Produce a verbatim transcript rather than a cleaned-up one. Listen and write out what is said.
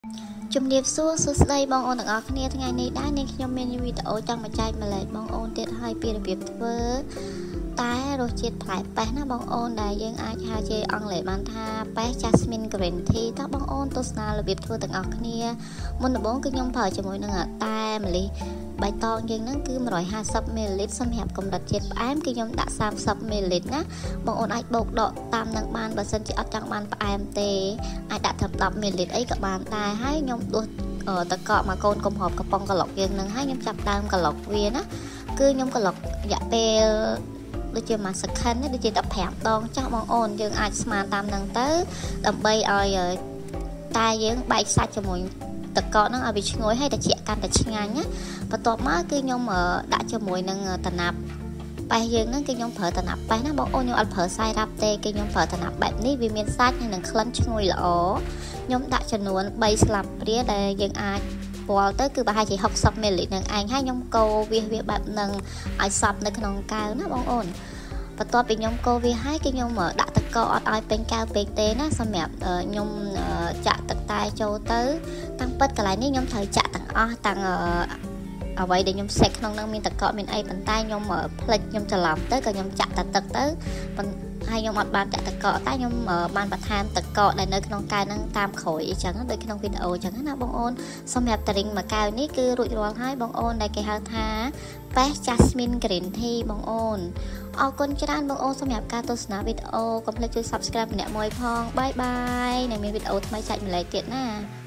ជំរាបសួរសួស្តីបងប្អូនទាំងអស់គ្នាថ្ងៃនេះដែរនាងខ្ញុំមានវីដេអូចង់បញ្ចែកម្លែកបងប្អូនទៀតឲ្យពីរបៀបធ្វើតែរសជាតិផ្លែប៉េះណាបងប្អូនដែលយើងអាចហៅជាអង់គ្លេសបានថាប៉េះ Jasmine Green Tea តោះបងប្អូនទស្សនារបៀបធ្វើទាំងអស់គ្នាមុនដំបូងគឺខ្ញុំប្រើជាមួយនឹងតែម្លិះបៃតងយើងហ្នឹងគឺone hundred fiftyមីលីលីត្រសម្រាប់កម្រិតជាតិផ្អែមគឺខ្ញុំដាក់thirtyមីលីលីត្រណាបងប្អូនអាចបូកដកតាមនឹងបានបើសិនជាអត់ចង់បានផ្អែមទេអាចដាក់ត្រឹមtenមីលីលីត្រអីក៏បានដែរហើយខ្ញុំដួសតកកមកកូនកំហបកំប៉ុងក្លុកយើងនឹងហើយខ្ញុំចាប់ដើមក្លុកវាណាគឺខ្ញុំក្លុករយៈពេលដូចជាមួយសក្តិនេះដូចជា15ដងចាស់បងអូនយើងអាចស្មានតាមនឹងទៅដើម្បីឲ្យតែយើងបែកសាច់ជាមួយតកកហ្នឹងឲ្យវាឈ្ងុយហើយតែជាកាន់តែឆ្ងាញ់ណាបន្ទាប់មកគឺខ្ញុំដាក់ជាមួយនឹងតំណាប់ប៉េះយើងហ្នឹងគឺខ្ញុំប្រើតំណាប់ប៉េះណាបងអូនខ្ញុំអត់ប្រើសាយរ៉ាប់ទេគឺខ្ញុំប្រើតំណាប់បែបនេះវាមានសាច់ហើយនឹងក្លិនឈ្ងុយល្អខ្ញុំដាក់ចំនួន3ស្លាបព្រាដែលយើងអាចពលទៅគឺប្រហែលជាsixtyមីលីលីត្រនឹងឯងហើយខ្ញុំកូរវាវាបែបហ្នឹងឲ្យសព្វនៅក្នុងកែវណាបងអូនបន្ទាប់ពីខ្ញុំកូរវាហើយគឺខ្ញុំដាក់ទឹកកកអត់ឲ្យពេញកែវពេកទេណាសម្រាប់ខ្ញុំចាក់ទឹកតែចូលទៅតាំងពិតកន្លែងនេះខ្ញុំត្រូវចាក់ទាំងអស់តាំងអ្វីដែលខ្ញុំសេកក្នុងនឹងមានទឹកកកមានអីប៉ុន្តែខ្ញុំផ្លិចខ្ញុំច្រឡំទៅក៏ខ្ញុំចាក់តែទឹកទៅហើយខ្ញុំអត់បានចាក់ទឹកកកតែខ្ញុំបានបន្ថែមទឹកកកដែលនៅក្នុងកែវហ្នឹងតាមក្រោយអញ្ចឹងដូចក្នុងវីដេអូអញ្ចឹងណាបងអូនសម្រាប់តារីងមួយកែវនេះគឺរួចរាល់ហើយបងអូនដែលគេហៅថាប៉េះ Jasmine Green Tea បងអូនអរគុណច្រើនបងអូនសម្រាប់ការទស្សនាវីដេអូកុំភ្លេចជួយ Subscribe ម្នាក់មួយផងបាយបាយនឹងមានវីដេអូថ្មីចែកម្លែកទៀតណា